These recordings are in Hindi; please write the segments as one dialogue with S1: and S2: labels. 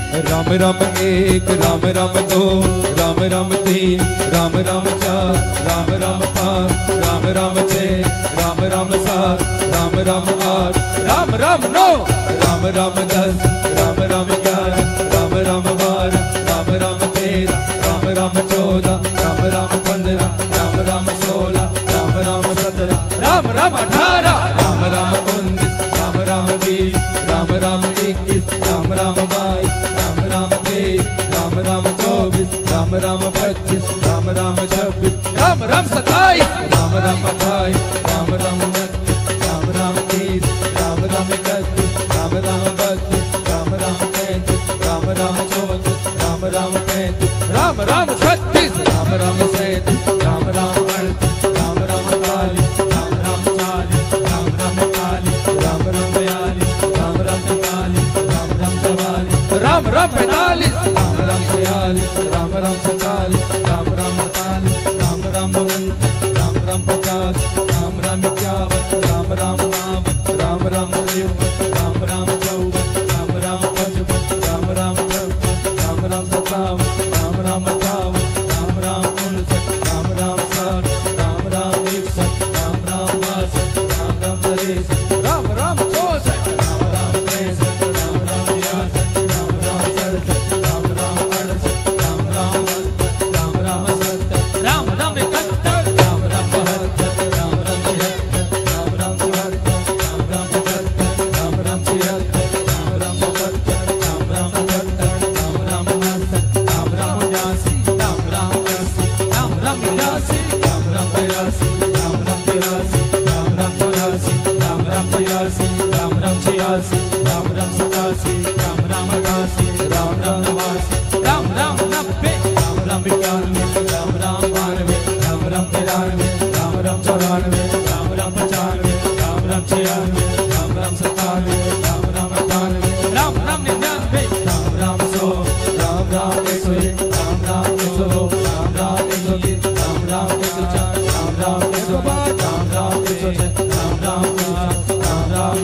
S1: राम राम एक राम राम दो राम राम तीन राम राम चार राम राम पाँच राम राम छः राम राम सात राम राम आठ राम राम नौ राम राम 10 राम राम 11 राम राम 12 राम राम 13 राम राम 14 राम राम 15 राम राम 16 राम राम 17 राम राम 18 राम राम 19 राम राम 20 राम राम 21 राम राम 22 राम राम 23 राम राम 24 राम राम 25 राम राम 26 राम राम 27 राम राम 28 राम राम 29 राम राम 30 राम राम 31 राम राम 32 राम राम 33 राम राम 34 राम राम 35 राम राम 36 राम राम 37 राम राम 38 राम राम 40 राम राम 40 राम राम 41 राम राम 42 राम राम 43 राम राम 44 राम राम 45 राम राम 46 राम राम 47 राम राम 48 राम राम 49 राम राम 50 राम राम 51 राम राम 52 राम राम 53 राम राम 54 राम राम 55 राम राम 56 राम राम 57 राम राम 58 राम राम 59 राम राम 60 राम राम 61 राम राम 62 राम राम 63 राम राम 64 राम राम 63 राम राम 66 राम राम 67 राम राम 68 राम राम 69 राम राम 70 राम राम 71 राम राम 72 राम राम 73 राम राम 74 राम राम 75 राम राम 76 राम राम 77 राम राम 78 राम राम 69 राम राम 79 राम राम 80 राम राम 82 राम राम 83 राम राम 83 राम राम 84 राम राम 83 राम राम 86 राम राम 87 राम राम 88 राम राम 89 राम राम 90 राम राम 91 राम राम 92 राम राम 93 राम राम 94 राम राम 95 राम राम 96 राम राम 97 राम राम 98 राम राम 99 राम राम 100 राम राम 101 राम राम 102 राम राम 103 राम राम 104 राम राम 105 राम राम 106 राम राम 107 राम राम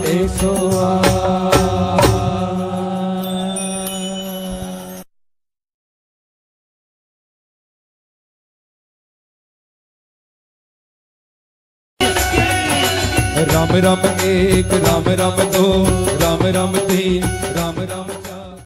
S1: 108। राम राम एक राम राम दो राम राम तीन राम राम